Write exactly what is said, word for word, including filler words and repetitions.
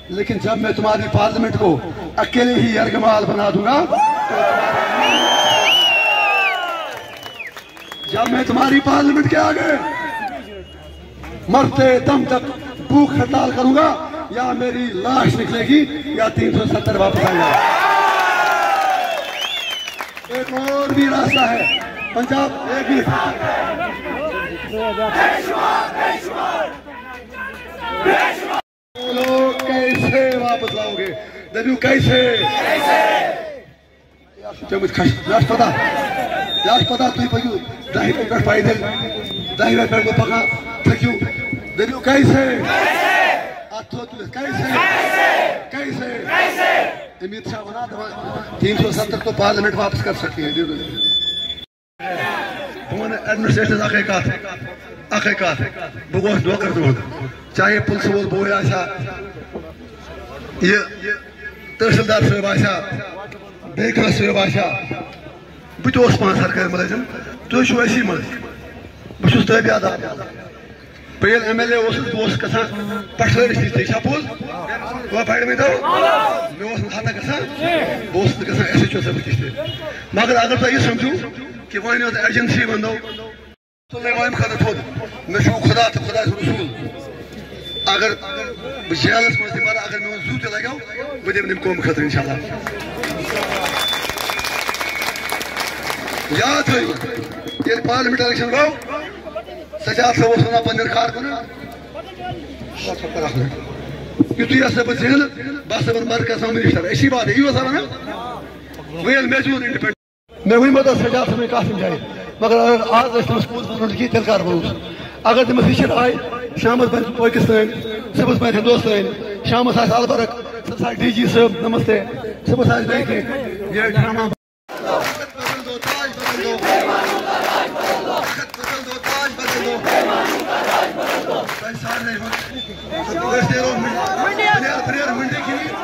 لیکن جب میں تمہاری پارلیمنٹ کو اکیلے ہی یرغمال بنا دوں گا، جب میں تمہاری پارلیمنٹ کے آگے مرتے دم تک بھوک ہڑتال کروں گا، یا میری لاش نکلے گی یا تین سو ستر واپس آئے گا۔ ایک اور بھی راستہ ہے پنجاب، ایک بھی لوگ کیسے واپس لاؤ گے؟ دبیو کیسے؟ لاش پتا لاش پتا تھی پکیو دہی پہ کٹ پائی دل دہی پہ کٹ کو پکا تھکیو دبیو کیسے؟ اتھو کیسے کیسے امید شاہ بنا تین سو ستر تو پارلیمنٹ واپس کر سکتی ہے۔ تمہوں نے ایڈمنسٹریشن اخیقات اخیقات بگوش نوکر دود چاہے پولیس وول بوئے آشا یہ تحصیلدار صاحب آشا بیکر صاحب آشا بہت اس پانچ سرکاری ملازم تو چھو ایسی ملازم بہت چھس تابع دار پہل ایم ایل اے اوسس بہٕ اوسُس گژھان پٹھٲرِس نِش تہِ چھا پوٚز گوٚو بَڑِ مےٚ دو مےٚ اوس نہٕ ہتا گژھان بہٕ اوسُس نہٕ گژھان ایس ایچ او صٲبس نِش تہِ مگر اگر تُہۍ یہِ سمجھو کہ وۄنۍ ٲس ایجنسی بندو تُلنٲے وۄنۍ خٲطرٕ تھوٚد مےٚ چھُ خدا تہٕ خۄداے سُنٛد رسوٗل اگر بہٕ جیلس منٛز تہِ مرٕ اگر مےٚ وۄنۍ زُو تہِ لگیو بہٕ دِمہٕ نہٕ قومہٕ خٲطرٕ انشاء اللہ۔ یاد تھٲیِو ییٚلہِ پارلِمنٹ الیکشن گوٚو سجاد صٲب اوس ونان پننٮ۪ن کارکنن یُتھُے ہسا بہٕ زینہٕ بہٕ ہسا بہٕ مرکز منسٹر اسی بات یی اوسا ونان وۄنۍ ییٚلہِ مےٚ زیوٗن انڈپینڈنٹ مےٚ ؤنۍ مےٚ سجاد صٲبٕنۍ کتھ سمجھایہِ مگر اگر آز ٲسۍ تٔمِس پوٚز وَنُن کِہیٖنۍ تیٚلہِ کر بروس اگر تٔمِس ہِشر آیہِ شامس بنہِ پٲکستٲنۍ صبحس بنہِ ہندوستٲنۍ شامس آسہِ البرک صبحس آسہِ ڈی جی صٲب نمستے صبحس آسہِ بیٚیہِ کینٛہہ یہِ ڈرامہ سارے